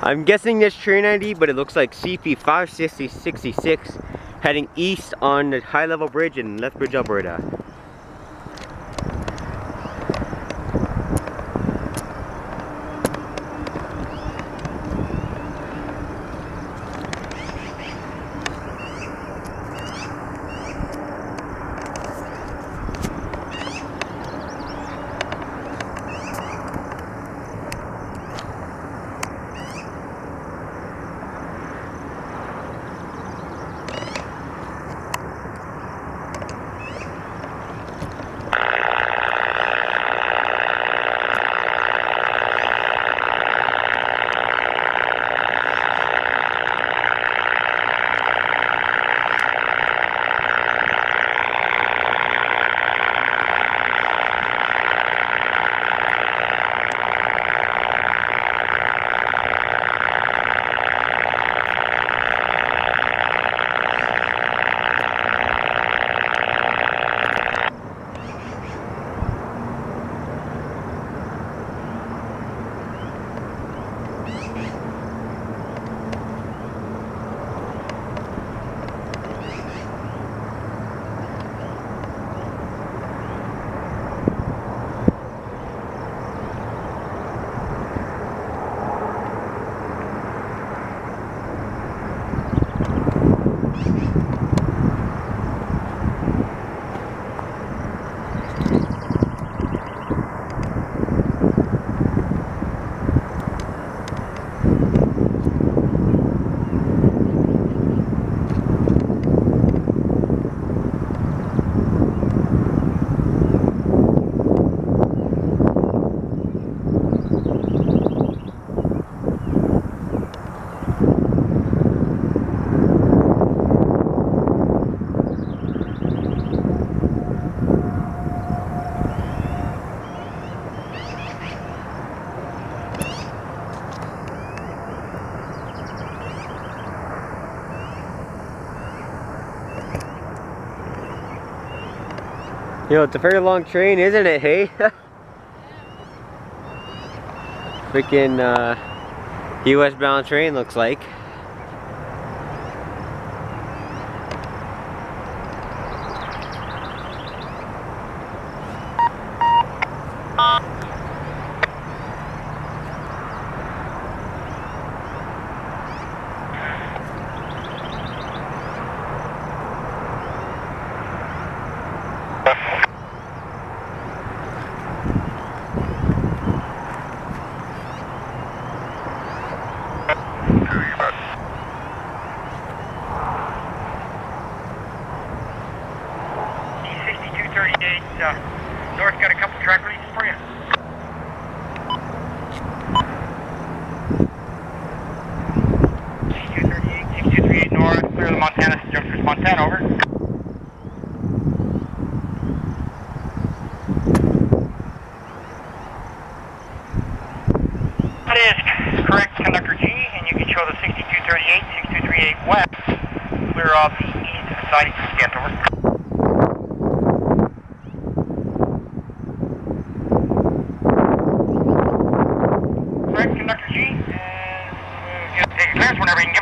I'm guessing this train ID, but it looks like CP 566 heading east on the high level bridge in Lethbridge, Alberta. You know, it's a very long train, isn't it, hey? Freaking US bound train looks like. North got a couple track releases for you. C238, North, clear the Montana, Jumpers, Montana, over. That is correct, Conductor G, and you can show the 6238, 6238 west, clear off the east to the side of the sketch, over. Conductor G, and take a clearance whenever you can give